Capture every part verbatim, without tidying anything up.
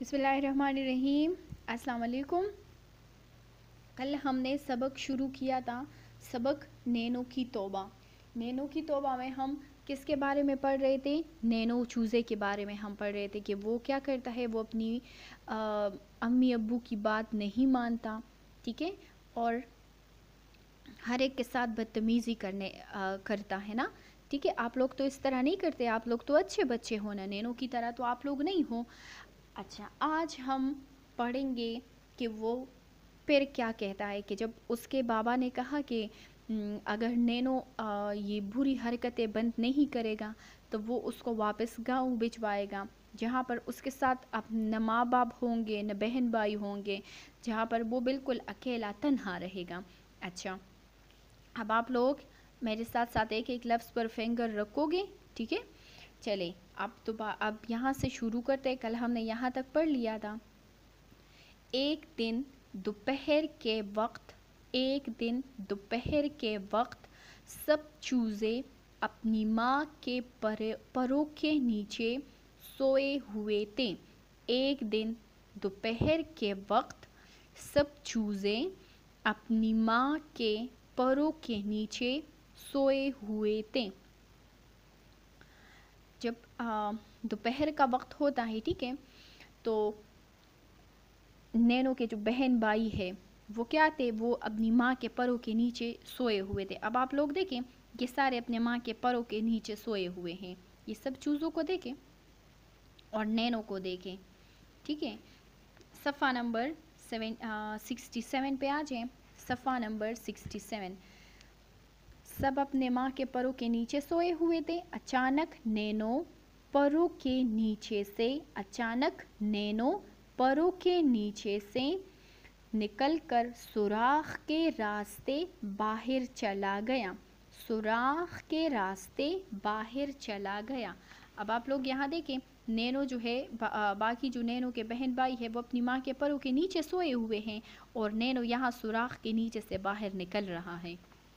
بسم اللہ الرحمن الرحیم. السلام علیکم. کل ہم نے سبق شروع کیا تھا، سبق نینو کی توبہ. نینو کی توبہ میں ہم کس کے بارے میں پڑھ رہے تھے؟ نینو چوزے کے بارے میں ہم پڑھ رہے تھے کہ وہ کیا کرتا ہے، وہ اپنی امی ابو کی بات نہیں مانتا، ٹھیک ہے، اور ہر ایک کے ساتھ بدتمیزی کرنے آ, کرتا ہے نا. ٹھیک ہے، آپ لوگ تو اس طرح نہیں کرتے، آپ لوگ تو اچھے بچے ہو نا، نینو کی طرح تو آپ لوگ نہیں ہو. اچھا، آج ہم پڑھیں گے کہ وہ پھر کیا کہتا ہے کہ جب اس کے بابا نے کہا کہ اگر نینو یہ بری حرکتیں بند نہیں کرے گا تو وہ اس کو واپس گاؤں بھجوائے گا، جہاں پر اس کے ساتھ اب نہ ماں باپ ہوں گے نہ بہن بھائی ہوں گے، جہاں پر وہ بالکل اکیلا تنہا رہے گا. اچھا، اب آپ لوگ میرے ساتھ ساتھ ایک ایک لفظ پر فنگر رکھو گے، ٹھیک ہے. چلے اب تو اب یہاں سے شروع کرتے. کل ہم نے یہاں تک پڑھ لیا تھا. ایک دن دوپہر کے وقت ایک دن دوپہر کے وقت سب چوزے اپنی ماں کے پروں کے نیچے سوئے ہوئے تھے. ایک دن دوپہر کے وقت سب چوزے اپنی ماں کے پروں کے نیچے سوئے ہوئے تھے. جب دوپہر کا وقت ہوتا ہے، ٹھیک ہے، تو نینو کے جو بہن بھائی ہے وہ کیا تھے، وہ اپنی ماں کے پروں کے نیچے سوئے ہوئے تھے. اب آپ لوگ دیکھیں یہ سارے اپنے ماں کے پروں کے نیچے سوئے ہوئے ہیں. یہ سب چوزوں کو دیکھیں اور نینو کو دیکھیں، ٹھیک ہے. صفحہ نمبر سیون سکسٹی سیون پہ آ جائیں. صفحہ نمبر سکسٹی سیون. سب اپنے ماں کے پروں کے نیچے سوئے ہوئے تھے. اچانک نینو پروں کے نیچے سے اچانک نینو پروں کے نیچے سے نکل کر سوراخ کے راستے باہر چلا گیا. سوراخ کے راستے باہر چلا گیا. اب آپ لوگ یہاں دیکھیں، نینو جو ہے با باقی جو نینو کے بہن بھائی ہے وہ اپنی ماں کے پروں کے نیچے سوئے ہوئے ہیں اور نینو یہاں سوراخ کے نیچے سے باہر نکل رہا ہے.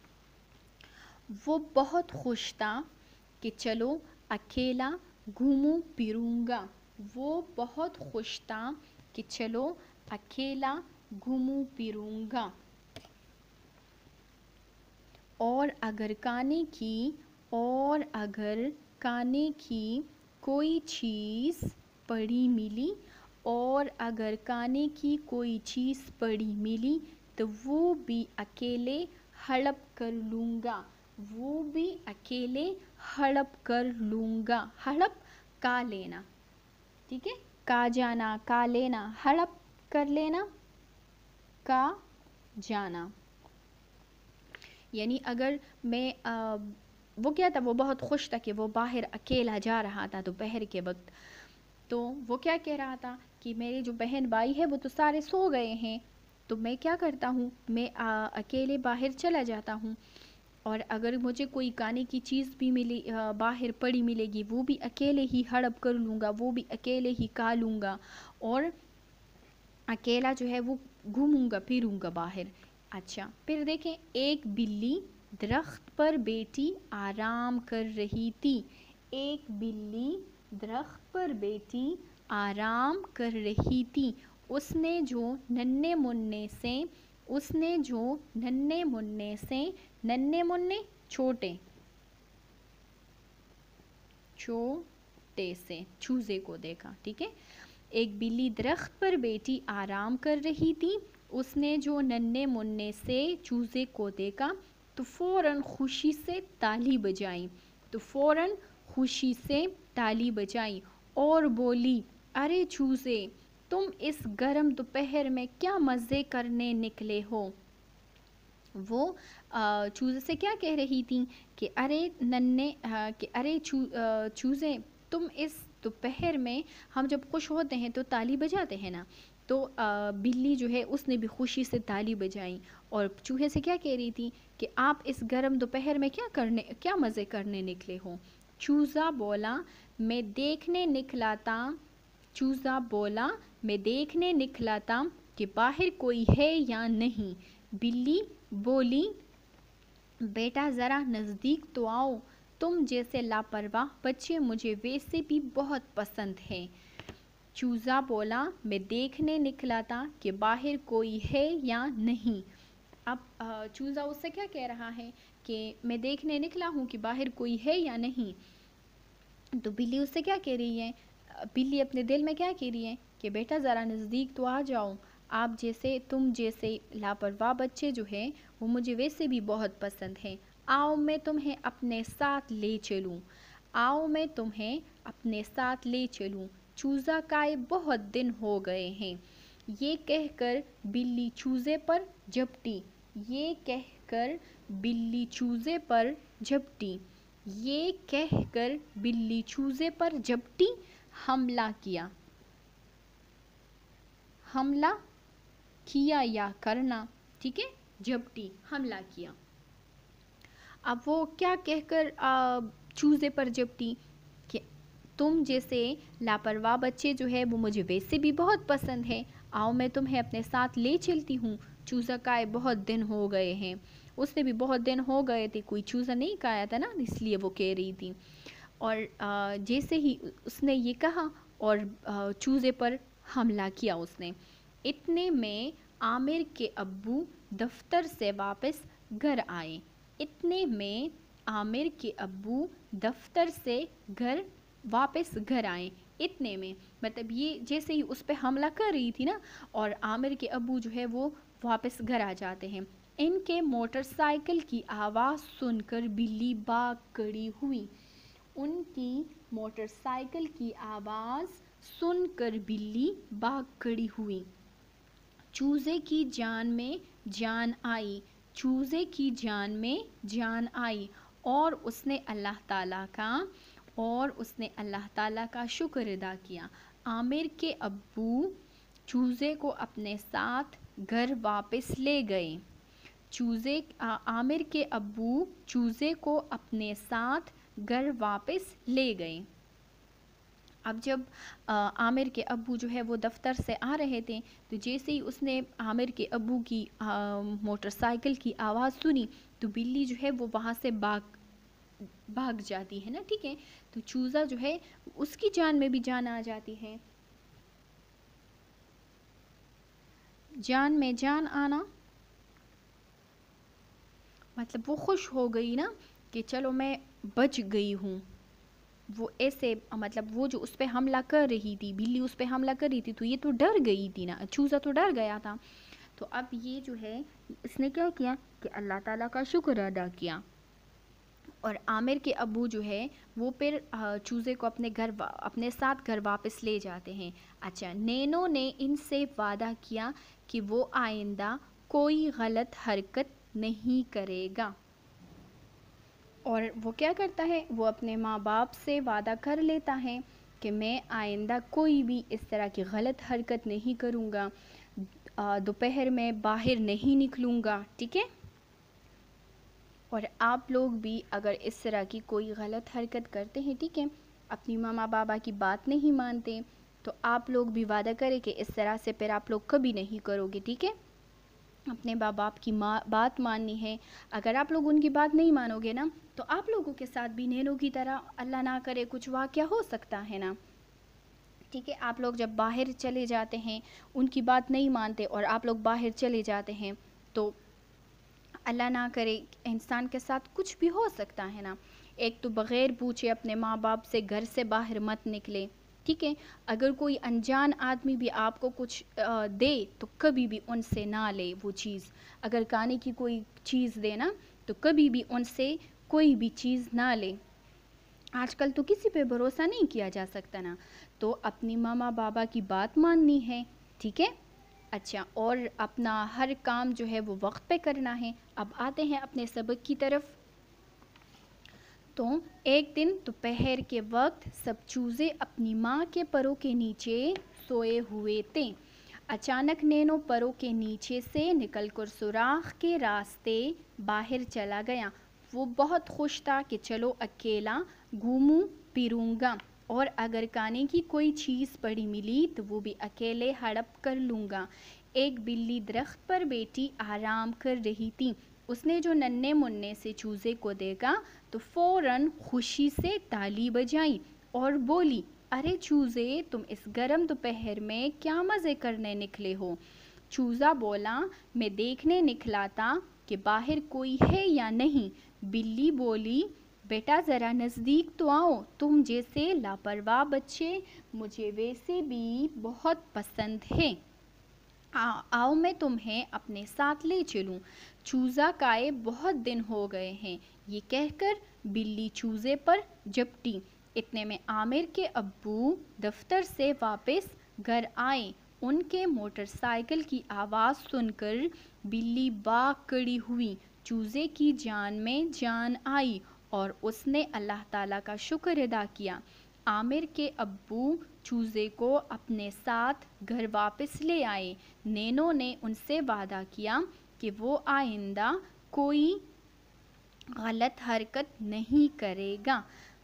وہ بہت خوش تھا کہ چلو اکیلا گھوموں پھروں گا. وہ بہت خوش تھا کہ چلو اکیلا گھوموں پھروں گا. اور اگر کھانے کی اور اگر کھانے کی کوئی چیز پڑی ملی اور اگر کھانے کی کوئی چیز پڑی ملی تو وہ بھی اکیلے ہڑپ کر لوں گا. وہ بھی اکیلے ہڑپ کر لوں گا. ہڑپ کا لینا، ٹھیک ہے، کا جانا، کا لینا، ہڑپ کر لینا، کا جانا. یعنی اگر میں آ, وہ کیا تھا، وہ بہت خوش تھا کہ وہ باہر اکیلا جا رہا تھا دوپہر کے وقت. تو وہ کیا کہہ رہا تھا کہ میرے جو بہن بھائی ہے وہ تو سارے سو گئے ہیں، تو میں کیا کرتا ہوں، میں آ, اکیلے باہر چلا جاتا ہوں اور اگر مجھے کوئی کھانے کی چیز بھی ملی باہر پڑی ملے گی وہ بھی اکیلے ہی ہڑپ کر لوں گا، وہ بھی اکیلے ہی کھا لوں گا اور اکیلا جو ہے وہ گھوموں گا پھروں گا باہر. اچھا، پھر دیکھیں، ایک بلی درخت پر بیٹھی آرام کر رہی تھی. ایک بلی درخت پر بیٹھی آرام کر رہی تھی. اس نے جو ننھے منھے سے اس نے جو ننھے منھے سے ننھے منھے چھوٹے چھوٹے سے چوزے کو دیکھا. ٹھیک ہے، ایک بلی درخت پر بیٹھی آرام کر رہی تھی. اس نے جو ننھے منھے سے چوزے کو دیکھا تو فوراً خوشی سے تالی بجائی تو فوراً خوشی سے تالی بجائی اور بولی، ارے چوزے، تم اس گرم دوپہر میں کیا مزے کرنے نکلے ہو. وہ چوزے سے کیا کہہ رہی تھی کہ ارے ننھے کہ ارے چوزے، تم اس دوپہر میں، ہم جب خوش ہوتے ہیں تو تالی بجاتے ہیں نا، تو بلی جو ہے اس نے بھی خوشی سے تالی بجائی اور چوہے سے کیا کہہ رہی تھی کہ آپ اس گرم دوپہر میں کیا کرنے کیا مزے کرنے نکلے ہو. چوزا بولا، میں دیکھنے نکلا تھا چوزا بولا میں دیکھنے نکلا تھا کہ باہر کوئی ہے یا نہیں. بلی بولی، بیٹا ذرا نزدیک تو آؤ، تم جیسے لاپرواہ بچے مجھے ویسے بھی بہت پسند ہیں. چوزا بولا میں دیکھنے نکلا تھا کہ باہر کوئی ہے یا نہیں. اب چوزا اس سے کیا کہہ رہا ہے کہ میں دیکھنے نکلا ہوں کہ باہر کوئی ہے یا نہیں. تو بلی اس سے کیا کہہ رہی ہے, بلی اپنے دل میں کیا کہہ رہی ہے کہ بیٹا ذرا نزدیک تو آ جاؤ, آپ جیسے تم جیسے لاپرواہ بچے جو ہیں وہ مجھے ویسے بھی بہت پسند ہیں. آؤ میں تمہیں اپنے ساتھ لے چلوں, آؤ میں تمہیں اپنے ساتھ لے چلوں. چوزا کائے بہت دن ہو گئے ہیں. یہ کہہ کر بلی چوزے پر جھپٹی, یہ کہہ کر بلی چوزے پر جھپٹی, یہ کہہ کر بلی چوزے پر جھپٹی. حملہ کیا, حملہ کیا یا کرنا, ٹھیک ہے, جھپٹی حملہ کیا. اب وہ کیا کہہ کر چوزے پر جھپٹی کہ تم جیسے لاپرواہ بچے جو ہے وہ مجھے ویسے بھی بہت پسند ہے, آؤ میں تمہیں اپنے ساتھ لے چلتی ہوں. چوزا کائے بہت دن ہو گئے ہیں, اس نے بھی بہت دن ہو گئے تھے, کوئی چوزا نہیں کھایا تھا نا, اس لیے وہ کہہ رہی تھی. اور جیسے ہی اس نے یہ کہا اور چوزے پر حملہ کیا اس نے. اتنے میں عامر کے ابو دفتر سے واپس گھر آئے. اتنے میں عامر کے ابو دفتر سے گھر واپس گھر آئے. اتنے میں مطلب یہ جیسے ہی اس پہ حملہ کر رہی تھی نا, اور عامر کے ابو جو ہے وہ واپس گھر آ جاتے ہیں. ان کے موٹر سائیکل کی آواز سن کر بلی بھاگ کھڑی ہوئی. ان کی موٹر سائیکل کی آواز سن کر بلی بھاگ کھڑی ہوئی. چوزے کی جان میں جان آئی, چوزے کی جان میں جان آئی, اور اس نے اللہ تعالیٰ کا اور اس نے اللہ تعالیٰ کا شکر ادا کیا. عامر کے ابو چوزے کو اپنے ساتھ گھر واپس لے گئے. چوزے عامر کے ابو چوزے کو اپنے ساتھ گھر واپس لے گئے. اب جب عامر کے ابو جو ہے وہ دفتر سے آ رہے تھے, تو جیسے ہی اس نے عامر کے ابو کی موٹر سائیکل کی آواز سنی تو بلی جو ہے وہ وہاں سے بھاگ بھاگ جاتی ہے نا, ٹھیک ہے. تو چوزا جو ہے اس کی جان میں بھی جان آ جاتی ہے. جان میں جان آنا مطلب وہ خوش ہو گئی نا کہ چلو میں بچ گئی ہوں. وہ ایسے مطلب وہ جو اس پہ حملہ کر رہی تھی, بلی اس پہ حملہ کر رہی تھی, تو یہ تو ڈر گئی تھی نا, چوزا تو ڈر گیا تھا. تو اب یہ جو ہے اس نے کیا کیا کہ اللہ تعالیٰ کا شکر ادا کیا. اور عامر کے ابو جو ہے وہ پھر چوزے کو اپنے گھر اپنے ساتھ گھر واپس لے جاتے ہیں. اچھا, نینو نے ان سے وعدہ کیا کہ وہ آئندہ کوئی غلط حرکت نہیں کرے گا. اور وہ کیا کرتا ہے, وہ اپنے ماں باپ سے وعدہ کر لیتا ہے کہ میں آئندہ کوئی بھی اس طرح کی غلط حرکت نہیں کروں گا, دوپہر میں باہر نہیں نکلوں گا, ٹھیک ہے. اور آپ لوگ بھی اگر اس طرح کی کوئی غلط حرکت کرتے ہیں, ٹھیک ہے, اپنی ماما بابا کی بات نہیں مانتے, تو آپ لوگ بھی وعدہ کریں کہ اس طرح سے پھر آپ لوگ کبھی نہیں کرو گے, ٹھیک ہے. اپنے ماں باپ کی ماں بات ماننی ہے. اگر آپ لوگ ان کی بات نہیں مانو گے نا, تو آپ لوگوں کے ساتھ بھی نینو کی طرح اللہ نہ کرے کچھ واقعہ ہو سکتا ہے نا, ٹھیک ہے. آپ لوگ جب باہر چلے جاتے ہیں, ان کی بات نہیں مانتے اور آپ لوگ باہر چلے جاتے ہیں, تو اللہ نہ کرے انسان کے ساتھ کچھ بھی ہو سکتا ہے نا. ایک تو بغیر پوچھے اپنے ماں باپ سے گھر سے باہر مت نکلے, ٹھیک ہے. اگر کوئی انجان آدمی بھی آپ کو کچھ دے تو کبھی بھی ان سے نہ لے وہ چیز. اگر کھانے کی کوئی چیز دے نا, تو کبھی بھی ان سے کوئی بھی چیز نہ لے. آج کل تو کسی پہ بھروسہ نہیں کیا جا سکتا نا, تو اپنی ماما بابا کی بات ماننی ہے, ٹھیک ہے. اچھا, اور اپنا ہر کام جو ہے وہ وقت پہ کرنا ہے. اب آتے ہیں اپنے سبق کی طرف. تو ایک دن دوپہر کے وقت سب چوزے اپنی ماں کے پروں کے نیچے سوئے ہوئے تھے. اچانک نینو پروں کے نیچے سے نکل کر سوراخ کے راستے باہر چلا گیا. وہ بہت خوش تھا کہ چلو اکیلا گھوموں پھروں گا, اور اگر کھانے کی کوئی چیز پڑی ملی تو وہ بھی اکیلے ہڑپ کر لوں گا. ایک بلی درخت پر بیٹھی آرام کر رہی تھی. اس نے جو ننھے منھے سے چوزے کو دیکھا تو فوراً خوشی سے تالی بجائی اور بولی, ارے چوزے تم اس گرم دوپہر میں کیا مزے کرنے نکلے ہو؟ چوزا بولا میں دیکھنے نکلا تھا کہ باہر کوئی ہے یا نہیں۔ بلی بولی بیٹا ذرا نزدیک تو آؤ، تم جیسے لاپرواہ بچے مجھے ویسے بھی بہت پسند ہیں، آؤ میں تمہیں اپنے ساتھ لے چلوں۔ چوزا کائے بہت دن ہو گئے ہیں، یہ کہہ کر بلی چوزے پر جھپٹی۔ اتنے میں عامر کے ابو دفتر سے واپس گھر آئے۔ ان کے موٹر سائیکل کی آواز سن کر بلی باغ کھڑی ہوئی۔ چوزے کی جان میں جان آئی اور اس نے اللہ تعالیٰ کا شکر ادا کیا۔ عامر کے ابو چوزے کو اپنے ساتھ گھر واپس لے آئے۔ نینو نے ان سے وعدہ کیا کہ وہ آئندہ کوئی غلط حرکت نہیں کرے گا۔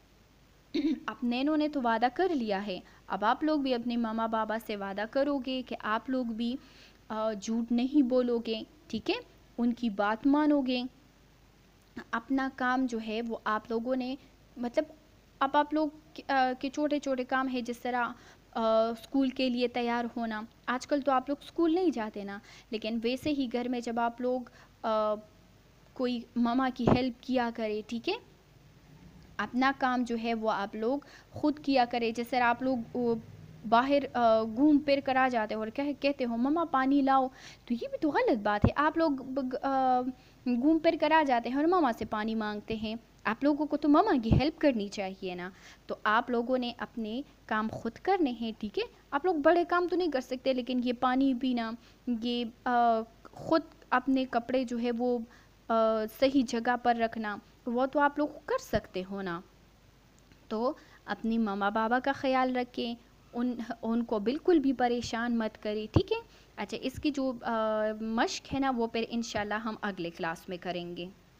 اب نینو نے تو وعدہ کر لیا ہے، اب آپ لوگ بھی اپنے ماما بابا سے وعدہ کرو گے کہ آپ لوگ بھی جھوٹ نہیں بولو گے، ٹھیک ہے، ان کی بات مانو گے۔ اپنا کام جو ہے وہ آپ لوگوں نے مطلب اب آپ لوگ کے چھوٹے چھوٹے کام ہے، جس طرح اسکول کے لیے تیار ہونا۔ آج کل تو آپ لوگ اسکول نہیں جاتے نا، لیکن ویسے ہی گھر میں جب آپ لوگ کوئی ماما کی ہیلپ کیا کرے، ٹھیک ہے، اپنا کام جو ہے وہ آپ لوگ خود کیا کرے۔ جس طرح آپ لوگ باہر گھوم پھر کر آ جاتے ہو اور کہتے ہو ماما پانی لاؤ، تو یہ بھی تو غلط بات ہے۔ آپ لوگ گھوم پھر کر آ جاتے ہیں اور ماما سے پانی مانگتے ہیں، آپ لوگوں کو تو ماما کی ہیلپ کرنی چاہیے نا۔ تو آپ لوگوں نے اپنے کام خود کرنے ہیں، ٹھیک ہے، آپ لوگ بڑے کام تو نہیں کر سکتے، لیکن یہ پانی پینا، یہ خود اپنے کپڑے جو ہے وہ صحیح جگہ پر رکھنا، وہ تو آپ لوگ کر سکتے ہو نا۔ تو اپنی ماما بابا کا خیال رکھیں، ان ان کو بالکل بھی پریشان مت کریں، ٹھیک ہے۔ اچھا، اس کی جو مشق ہے نا وہ پھر انشاءاللہ ہم اگلے کلاس میں کریں گے۔